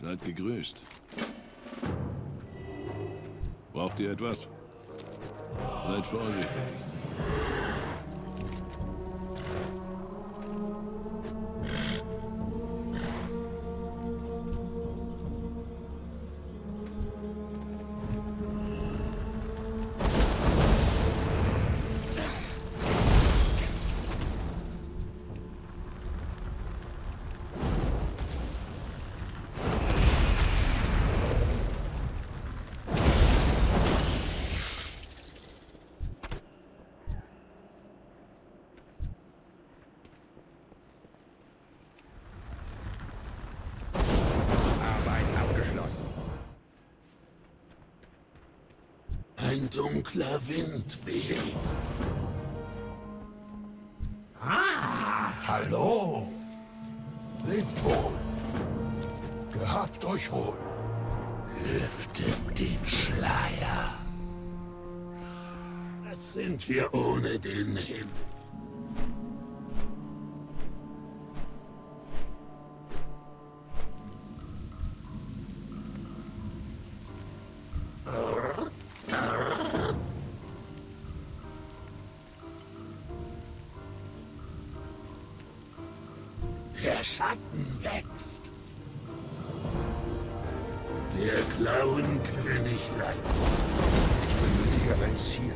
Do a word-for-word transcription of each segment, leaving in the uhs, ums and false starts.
Seid gegrüßt. Braucht ihr etwas? Seid vorsichtig. Ein dunkler Wind weht. Ah, hallo. Lebt wohl. Gehabt euch wohl. Lüftet den Schleier. Was sind wir ohne den Himmel? Der Schatten wächst. Der Klauenkönig leidet. Ich benötige ein Ziel.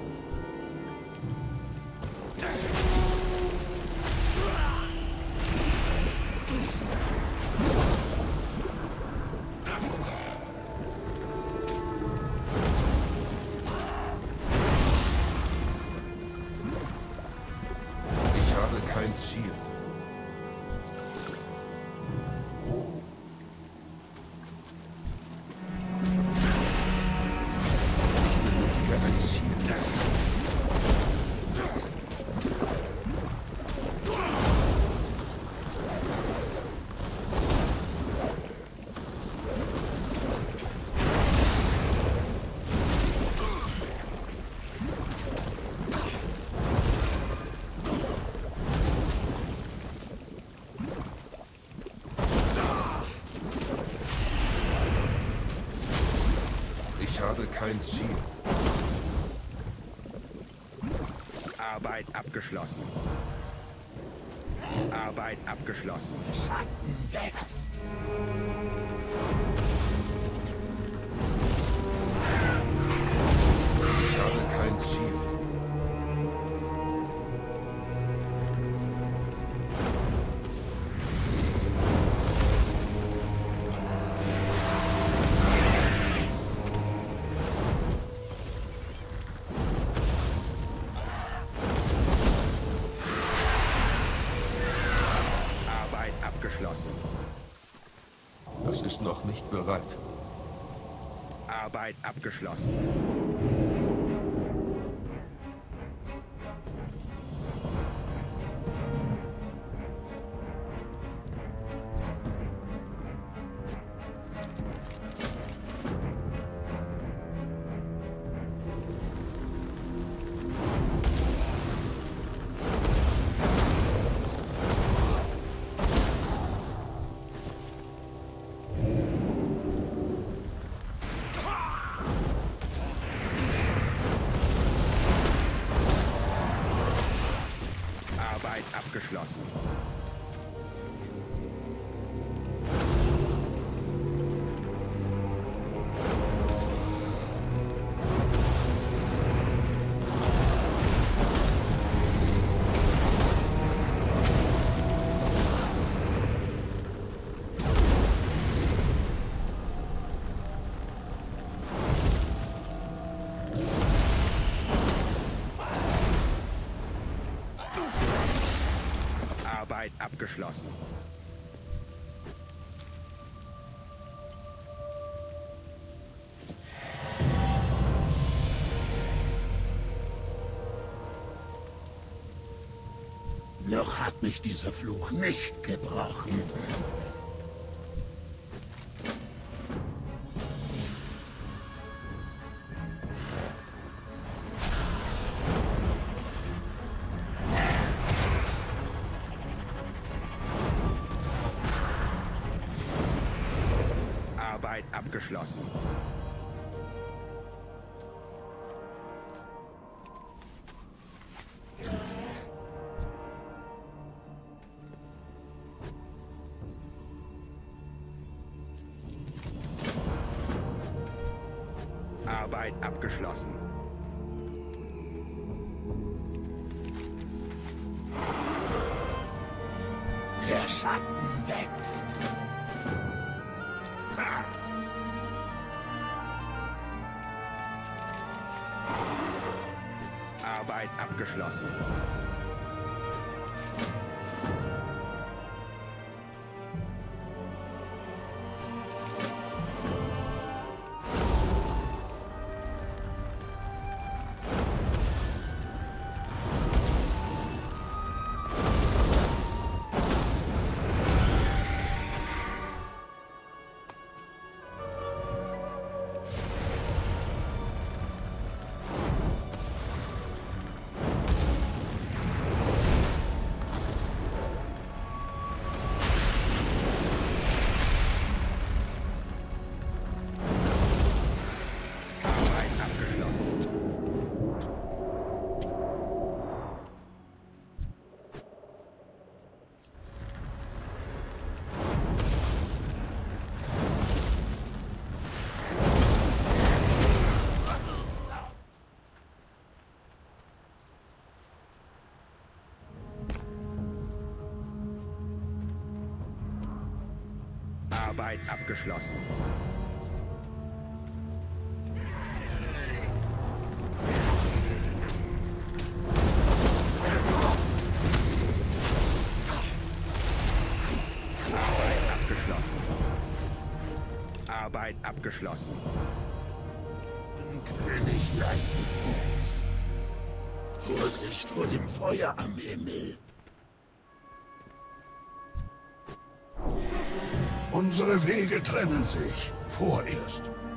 Ich habe kein Ziel. Ich habe kein Ziel. Arbeit abgeschlossen. Arbeit abgeschlossen. Schatten wächst. Ich habe kein Ziel. Abgeschlossen. Das ist noch nicht bereit. Arbeit abgeschlossen. Abgeschlossen. Arbeit abgeschlossen. Noch hat mich dieser Fluch nicht gebrochen. Arbeit abgeschlossen. Arbeit abgeschlossen. Der Schatten wächst. Arbeit abgeschlossen. Arbeit abgeschlossen. Arbeit abgeschlossen. Arbeit abgeschlossen. König leitet uns. Vorsicht vor dem Feuer am Himmel. Unsere Wege trennen sich. Vorerst.